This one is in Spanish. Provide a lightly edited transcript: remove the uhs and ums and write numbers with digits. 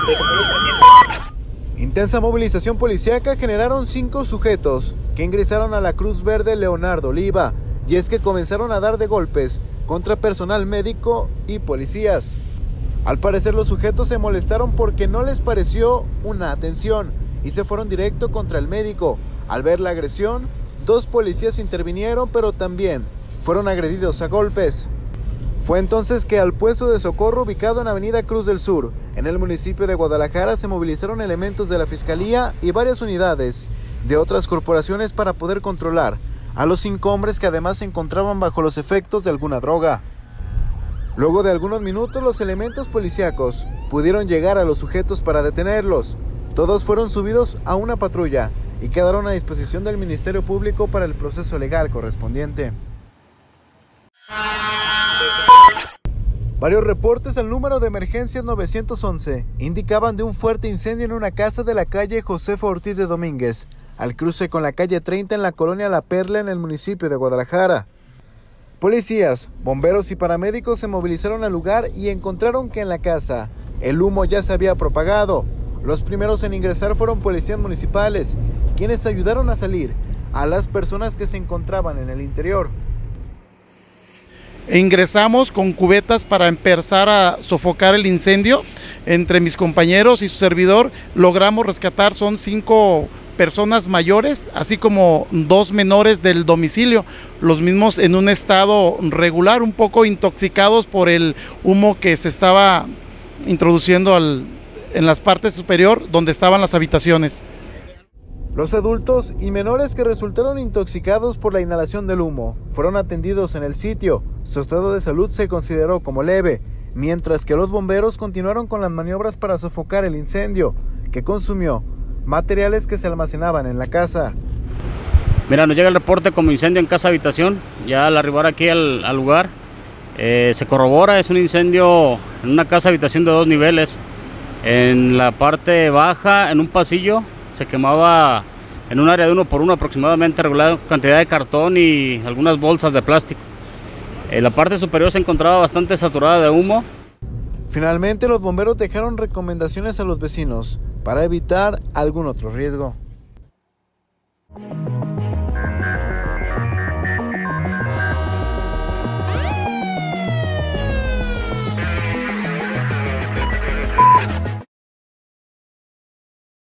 Intensa movilización policíaca generaron 5 sujetos que ingresaron a la Cruz Verde Leonardo Oliva, y es que comenzaron a dar de golpes contra personal médico y policías. Al parecer los sujetos se molestaron porque no les pareció una atención y se fueron directo contra el médico. Al ver la agresión, 2 policías intervinieron, pero también fueron agredidos a golpes. Fue entonces que al puesto de socorro ubicado en Avenida Cruz del Sur, en el municipio de Guadalajara, se movilizaron elementos de la Fiscalía y varias unidades de otras corporaciones para poder controlar a los 5 hombres que además se encontraban bajo los efectos de alguna droga. Luego de algunos minutos, los elementos policíacos pudieron llegar a los sujetos para detenerlos. Todos fueron subidos a una patrulla y quedaron a disposición del Ministerio Público para el proceso legal correspondiente. Varios reportes al número de emergencias 911 indicaban de un fuerte incendio en una casa de la calle Josefa Ortiz de Domínguez, al cruce con la calle 30 en la colonia La Perla en el municipio de Guadalajara. Policías, bomberos y paramédicos se movilizaron al lugar y encontraron que en la casa el humo ya se había propagado. Los primeros en ingresar fueron policías municipales, quienes ayudaron a salir a las personas que se encontraban en el interior. Ingresamos con cubetas para empezar a sofocar el incendio. Entre mis compañeros y su servidor logramos rescatar, son 5 personas mayores, así como 2 menores del domicilio, los mismos en un estado regular, un poco intoxicados por el humo que se estaba introduciendo en las partes superior donde estaban las habitaciones. Los adultos y menores que resultaron intoxicados por la inhalación del humo fueron atendidos en el sitio. Su estado de salud se consideró como leve, mientras que los bomberos continuaron con las maniobras para sofocar el incendio, que consumió materiales que se almacenaban en la casa. Mira, nos llega el reporte como incendio en casa habitación. Ya al arribar aquí al lugar se corrobora, es un incendio en una casa habitación de 2 niveles. En la parte baja, en un pasillo, se quemaba en un área de 1 por 1 aproximadamente regular cantidad de cartón y algunas bolsas de plástico. En la parte superior se encontraba bastante saturada de humo. Finalmente, los bomberos dejaron recomendaciones a los vecinos para evitar algún otro riesgo.